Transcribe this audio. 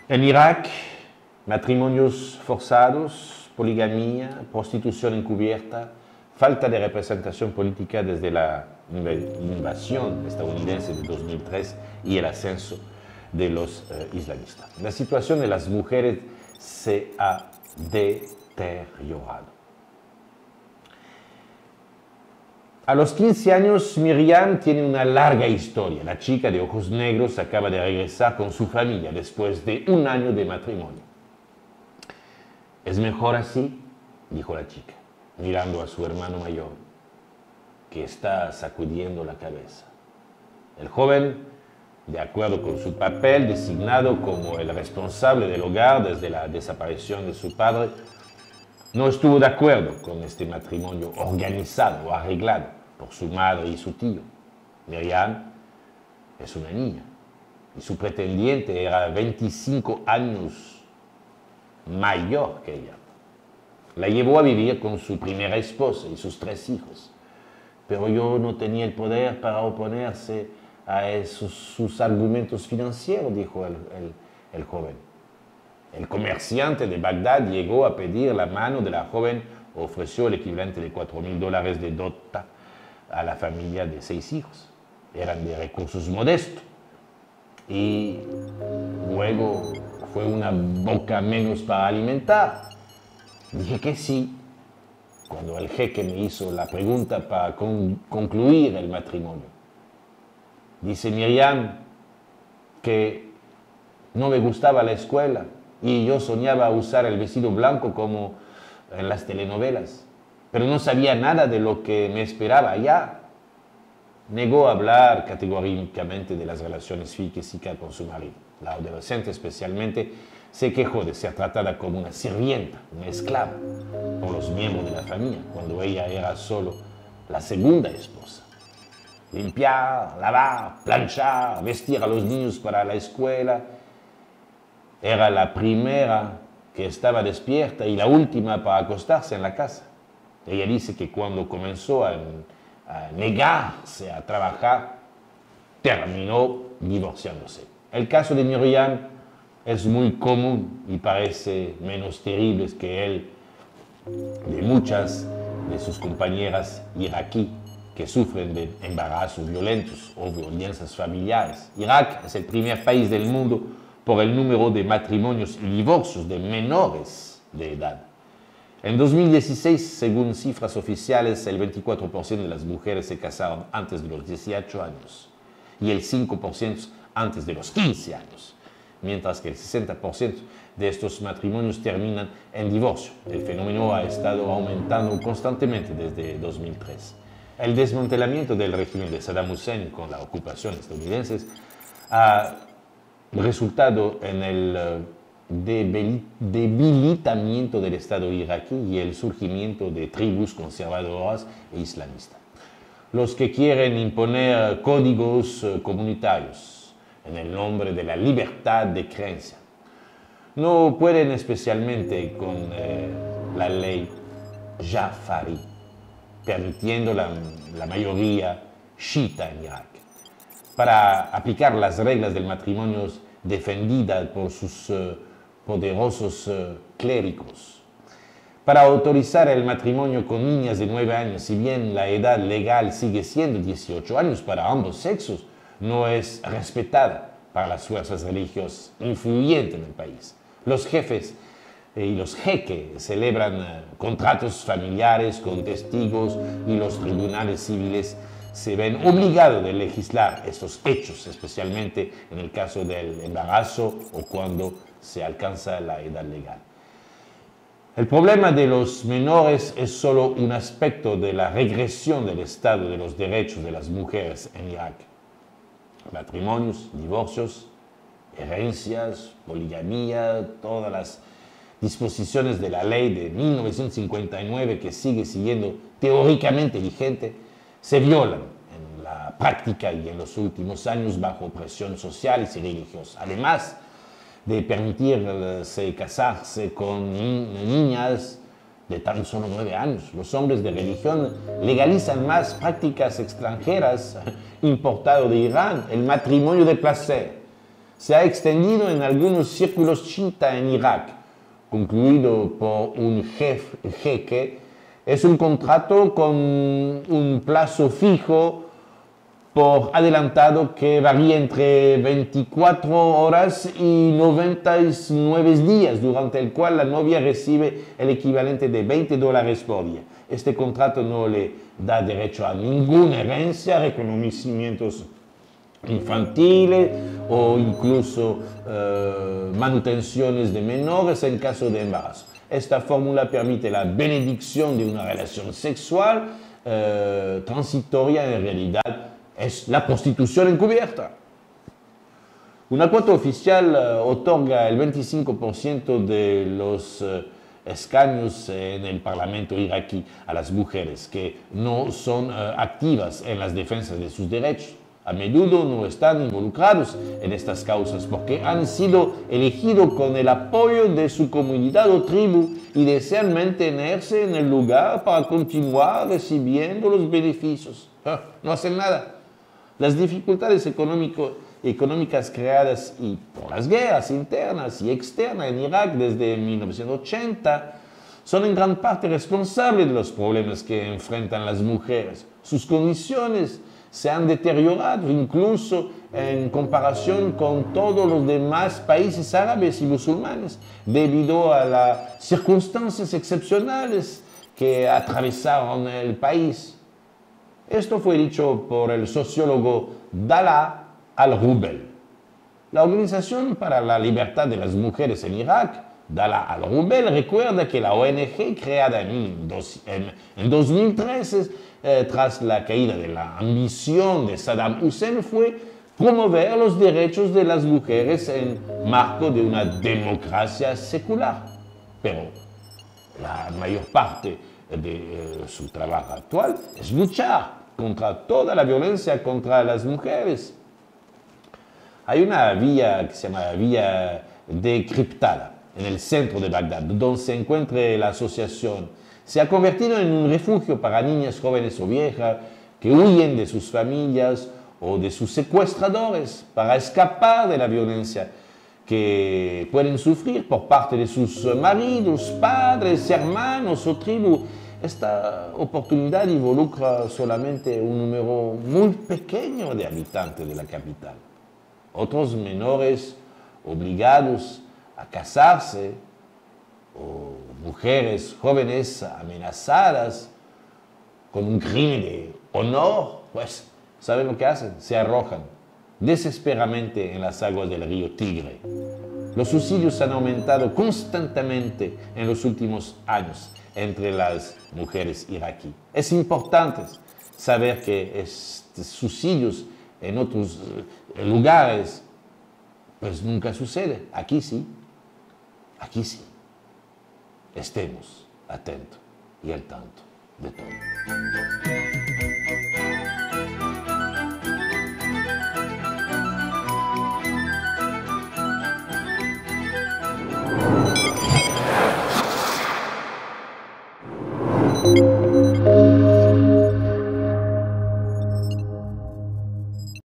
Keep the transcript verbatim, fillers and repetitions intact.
En Irak, matrimonios forzados, poligamia, prostitución encubierta, falta de representación política desde la invasión estadounidense de dos mil tres y el ascenso de los eh, islamistas. La situación de las mujeres se ha deteriorado. A los quince años, Miriam tiene una larga historia. La chica de ojos negros acaba de regresar con su familia después de un año de matrimonio. «Es mejor así», dijo la chica, mirando a su hermano mayor, que está sacudiendo la cabeza. El joven, de acuerdo con su papel designado como el responsable del hogar desde la desaparición de su padre, no estuvo de acuerdo con este matrimonio organizado o arreglado por su madre y su tío. Miriam es una niña y su pretendiente era veinticinco años mayor que ella. La llevó a vivir con su primera esposa y sus tres hijos, pero yo no tenía el poder para oponerse a esos, sus argumentos financieros, dijo el, el, el joven. El comerciante de Bagdad llegó a pedir la mano de la joven, ofreció el equivalente de cuatro mil dólares de dota a la familia de seis hijos. Eran de recursos modestos. Y luego fue una boca menos para alimentar. Dije que sí, cuando el jeque me hizo la pregunta para con, concluir el matrimonio. Dice Miriam que no me gustaba la escuela y yo soñaba usar el vestido blanco como en las telenovelas, pero no sabía nada de lo que me esperaba allá. Negó hablar categóricamente de las relaciones físicas con su marido. La adolescente especialmente se quejó de ser tratada como una sirvienta, una esclava, por los miembros de la familia, cuando ella era solo la segunda esposa. Limpiar, lavar, planchar, vestir a los niños para la escuela. Era la primera que estaba despierta y la última para acostarse en la casa. Ella dice que cuando comenzó a, a negarse a trabajar, terminó divorciándose. El caso de Miriam es muy común y parece menos terrible que el de muchas de sus compañeras iraquíes que sufren de embarazos violentos o violencias familiares. Irak es el primer país del mundo por el número de matrimonios y divorcios de menores de edad. En dos mil dieciséis, según cifras oficiales, el veinticuatro por ciento de las mujeres se casaron antes de los dieciocho años y el cinco por ciento antes de los quince años, mientras que el sesenta por ciento de estos matrimonios terminan en divorcio. El fenómeno ha estado aumentando constantemente desde dos mil tres. El desmantelamiento del régimen de Saddam Hussein con la ocupación estadounidense ha resultado en el debilitamiento del Estado iraquí y el surgimiento de tribus conservadoras e islamistas. Los que quieren imponer códigos comunitarios en el nombre de la libertad de creencia no pueden, especialmente con eh, la ley Jafari, permitiendo la, la mayoría chiita en Irak, para aplicar las reglas del matrimonio defendidas por sus uh, poderosos uh, clérigos. Para autorizar el matrimonio con niñas de nueve años, si bien la edad legal sigue siendo dieciocho años para ambos sexos, no es respetada para las fuerzas religiosas influyentes en el país. Los jefes y los jeques celebran uh, contratos familiares con testigos y los tribunales civiles se ven obligados de legislar estos hechos, especialmente en el caso del embarazo o cuando se alcanza la edad legal. El problema de los menores es solo un aspecto de la regresión del estado de los derechos de las mujeres en Irak. Matrimonios, divorcios, herencias, poligamia, todas las disposiciones de la ley de mil novecientos cincuenta y nueve que sigue siguiendo teóricamente vigente, se violan en la práctica y en los últimos años bajo presión social y religiosa. Además de permitirse casarse con ni niñas de tan solo nueve años, los hombres de religión legalizan más prácticas extranjeras importadas de Irán, el matrimonio de placer, se ha extendido en algunos círculos chiitas en Irak, concluido por un jefe, jeque. Es un contrato con un plazo fijo por adelantado que varía entre veinticuatro horas y noventa y nueve días, durante el cual la novia recibe el equivalente de veinte dólares por día. Este contrato no le da derecho a ninguna herencia, reconocimientos infantiles o incluso eh, manutenciones de menores en caso de embarazo. Esta fórmula permite la benedicción de una relación sexual eh, transitoria, en realidad es la prostitución encubierta. Una cuota oficial uh, otorga el veinticinco por ciento de los uh, escaños en el Parlamento iraquí a las mujeres que no son uh, activas en las defensas de sus derechos. A menudo no están involucrados en estas causas porque han sido elegidos con el apoyo de su comunidad o tribu y desean mantenerse en el lugar para continuar recibiendo los beneficios. Ah, no hacen nada. Las dificultades económico, económicas creadas y por las guerras internas y externas en Irak desde mil novecientos ochenta son en gran parte responsables de los problemas que enfrentan las mujeres. Sus condiciones se han deteriorado incluso en comparación con todos los demás países árabes y musulmanes debido a las circunstancias excepcionales que atravesaron el país. Esto fue dicho por el sociólogo Dalal al-Rubel. La Organización para la Libertad de las Mujeres en Irak, Dalal al-Rubel, recuerda que la O N G creada en, dos, en, en dos mil trece, eh, tras la caída de la ambición de Saddam Hussein, fue promover los derechos de las mujeres en marco de una democracia secular. Pero la mayor parte de eh, su trabajo actual es luchar contra toda la violencia contra las mujeres. Hay una vía que se llama Vía Decriptada en el centro de Bagdad, donde se encuentra la asociación. Se ha convertido en un refugio para niñas, jóvenes o viejas que huyen de sus familias o de sus secuestradores para escapar de la violencia que pueden sufrir por parte de sus maridos, padres, hermanos o tribus. Esta oportunidad involucra solamente un número muy pequeño de habitantes de la capital. Otros menores obligados a casarse o mujeres jóvenes amenazadas con un crimen de honor, pues, ¿saben lo que hacen? Se arrojan desesperadamente en las aguas del río Tigre. Los suicidios han aumentado constantemente en los últimos años entre las mujeres iraquíes. Es importante saber que estos suicidios en otros lugares pues nunca sucede. Aquí sí, aquí sí. Estemos atentos y al tanto de todo.